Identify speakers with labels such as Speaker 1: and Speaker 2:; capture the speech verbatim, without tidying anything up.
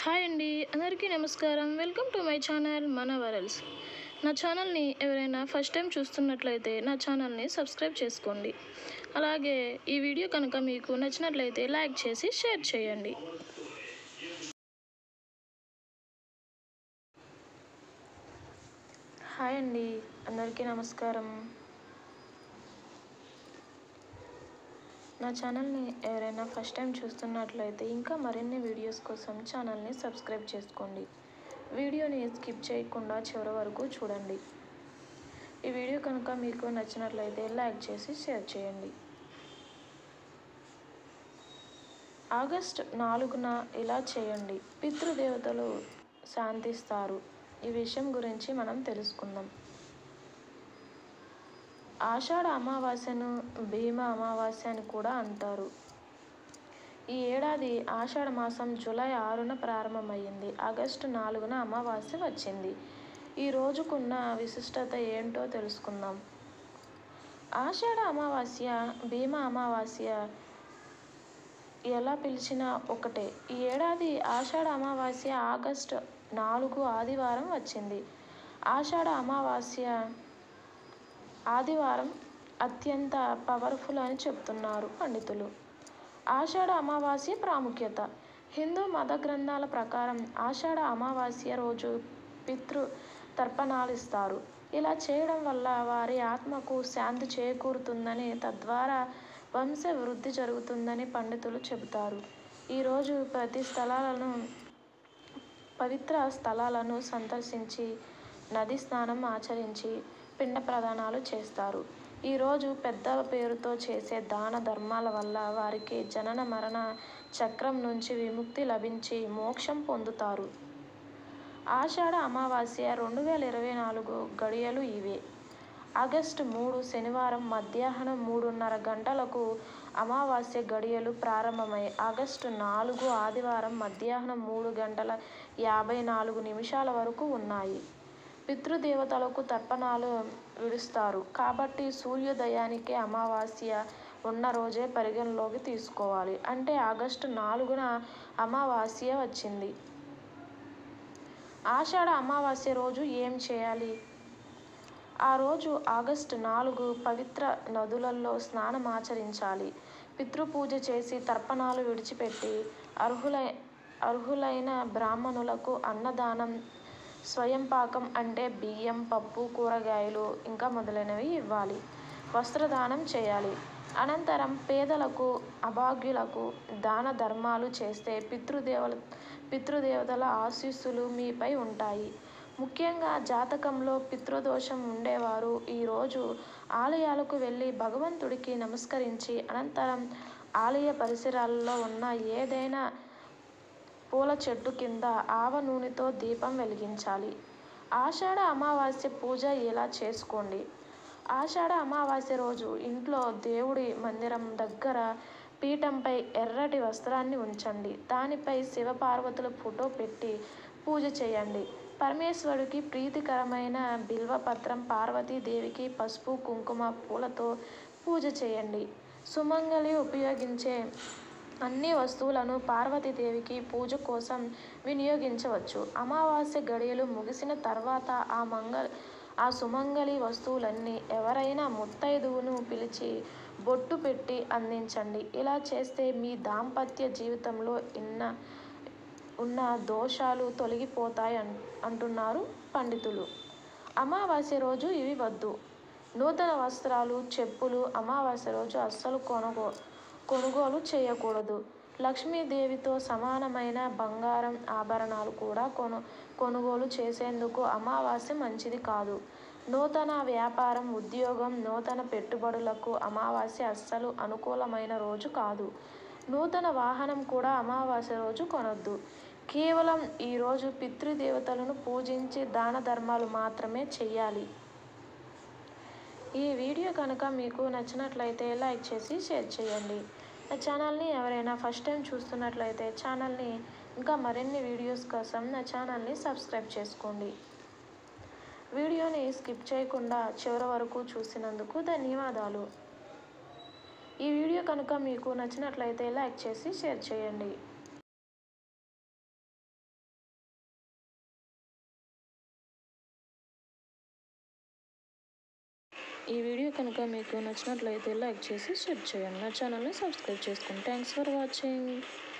Speaker 1: Hi అండి, అందరికీ నమస్కారం. వెల్కమ్ టు మై ఛానల్ మన వరల్స్. నా ఛానల్ని ఎవరైనా ఫస్ట్ టైం చూస్తున్నట్లయితే నా ఛానల్ని సబ్స్క్రైబ్ చేసుకోండి. అలాగే ఈ వీడియో కనుక మీకు నచ్చినట్లయితే లైక్ చేసి షేర్ చేయండి. హాయ్ అండి, అందరికీ నమస్కారం. నా ఛానల్ని ఎవరైనా ఫస్ట్ టైం చూస్తున్నట్లయితే ఇంకా మరిన్ని వీడియోస్ కోసం ఛానల్ని సబ్స్క్రైబ్ చేసుకోండి. వీడియోని స్కిప్ చేయకుండా చివరి వరకు చూడండి. ఈ వీడియో కనుక మీకు నచ్చినట్లయితే లైక్ చేసి షేర్ చేయండి. ఆగస్టు నాలుగున ఇలా చేయండి, పితృదేవతలు శాంతిస్తారు. ఈ విషయం గురించి మనం తెలుసుకుందాం. ఆషాఢ అమావాస్యను భీమ అమావాస్య అని కూడా అంటారు. ఈ ఏడాది ఆషాఢ మాసం జూలై ఆరున ప్రారంభమైంది. ఆగస్టు నాలుగున అమావాస్య వచ్చింది. ఈ రోజుకున్న విశిష్టత ఏంటో తెలుసుకుందాం. ఆషాఢ అమావాస్య, భీమ అమావాస్య ఎలా పిలిచినా ఒకటే. ఈ ఏడాది ఆషాఢ అమావాస్య ఆగస్టు నాలుగు ఆదివారం వచ్చింది. ఆషాఢ అమావాస్య ఆదివారం అత్యంత పవర్ఫుల్ అని చెప్తున్నారు పండితులు. ఆషాఢ అమావాస్య ప్రాముఖ్యత. హిందూ మత గ్రంథాల ప్రకారం ఆషాఢ అమావాస్య రోజు పితృ తర్పణాలు ఇస్తారు. ఇలా చేయడం వల్ల వారి ఆత్మకు శాంతి చేకూరుతుందని, తద్వారా వంశ వృద్ధి జరుగుతుందని పండితులు చెబుతారు. ఈరోజు ప్రతి స్థలాలను పవిత్ర స్థలాలను సందర్శించి నది స్నానం ఆచరించి పిండ ప్రదానాలు చేస్తారు. ఈరోజు పెద్దల పేరుతో చేసే దాన ధర్మాల వల్ల వారికి జనన మరణ చక్రం నుంచి విముక్తి లభించి మోక్షం పొందుతారు. ఆషాఢ అమావాస్య రెండు వేల ఇరవై నాలుగు గడియలు ఇవే. ఆగస్టు మూడు శనివారం మధ్యాహ్నం మూడున్నర గంటలకు అమావాస్య గడియలు ప్రారంభమై ఆగస్టు నాలుగు ఆదివారం మధ్యాహ్నం మూడు గంటల యాభై నాలుగు నిమిషాల వరకు ఉన్నాయి. పితృదేవతలకు తర్పణాలు విడుస్తారు కాబట్టి సూర్యోదయానికి అమావాస్య ఉన్న రోజే పరిగణలోకి తీసుకోవాలి. అంటే ఆగస్టు నాలుగున అమావాస్య వచ్చింది. ఆషాఢ అమావాస్య రోజు ఏం చేయాలి? ఆ రోజు ఆగస్టు నాలుగు పవిత్ర నదులలో స్నానం ఆచరించాలి. పితృపూజ చేసి తర్పణాలు విడిచిపెట్టి అర్హులై అర్హులైన బ్రాహ్మణులకు అన్నదానం, స్వయంపాకం అంటే బియ్యం, పప్పు, కూరగాయలు ఇంకా మొదలైనవి ఇవ్వాలి. వస్త్రదానం చేయాలి. అనంతరం పేదలకు, అభాగ్యులకు దాన ధర్మాలు చేస్తే పితృదేవ పితృదేవతల ఆశీస్సులు మీపై ఉంటాయి. ముఖ్యంగా జాతకంలో పితృదోషం ఉండేవారు ఈరోజు ఆలయాలకు వెళ్ళి భగవంతుడికి నమస్కరించి అనంతరం ఆలయ పరిసరాల్లో ఉన్న ఏదైనా పూల చెట్టు కింద ఆవ నూనెతో దీపం వెలిగించాలి. ఆషాఢ అమావాస్య పూజ ఇలా చేసుకోండి. ఆషాఢ అమావాస్య రోజు ఇంట్లో దేవుడి మందిరం దగ్గర పీఠంపై ఎర్రటి వస్త్రాన్ని ఉంచండి. దానిపై శివపార్వతుల ఫోటో పెట్టి పూజ చేయండి. పరమేశ్వరుడికి ప్రీతికరమైన బిల్వపత్రం, పార్వతీదేవికి పసుపు, కుంకుమ, పూలతో పూజ చేయండి. సుమంగళి ఉపయోగించే అన్ని వస్తువులను పార్వతీదేవికి పూజ కోసం వినియోగించవచ్చు. అమావాస్య గడియలు ముగిసిన తర్వాత ఆ మంగళ ఆ సుమంగళి వస్తువులన్నీ ఎవరైనా ముత్తైదువును పిలిచి బొట్టు పెట్టి అందించండి. ఇలా చేస్తే మీ దాంపత్య జీవితంలో ఇన్న ఉన్న దోషాలు తొలగిపోతాయి అంటున్నారు పండితులు. అమావాస్య రోజు ఇవి వద్దు. నూతన వస్త్రాలు, చెప్పులు అమావాస్య రోజు అస్సలు కొనుగో కొనుగోలు చేయకూడదు. లక్ష్మీదేవితో సమానమైన బంగారం ఆభరణాలు కూడా కొను కొనుగోలు చేసేందుకు అమావాస్య మంచిది కాదు. నూతన వ్యాపారం, ఉద్యోగం, నూతన పెట్టుబడులకు అమావాస్య అస్సలు అనుకూలమైన రోజు కాదు. నూతన వాహనం కూడా అమావాస్య రోజు కొనొద్దు. కేవలం ఈరోజు పితృదేవతలను పూజించి దాన ధర్మాలు మాత్రమే చెయ్యాలి. ఈ వీడియో కనుక మీకు నచ్చినట్లయితే లైక్ చేసి షేర్ చేయండి. నా ఛానల్ని ఎవరైనా ఫస్ట్ టైం చూస్తున్నట్లయితే ఛానల్ని ఇంకా మరిన్ని వీడియోస్ కోసం నా ఛానల్ని సబ్స్క్రైబ్ చేసుకోండి. వీడియోని స్కిప్ చేయకుండా చివరి వరకు చూసినందుకు ధన్యవాదాలు. ఈ వీడియో కనుక మీకు నచ్చినట్లయితే లైక్ చేసి షేర్ చేయండి. ఈ వీడియో కనుక మీకు నచ్చినట్లయితే లైక్ చేసి షేర్ చేయండి. నా ఛానల్ని సబ్స్క్రైబ్ చేసుకోండి. Thanks for watching.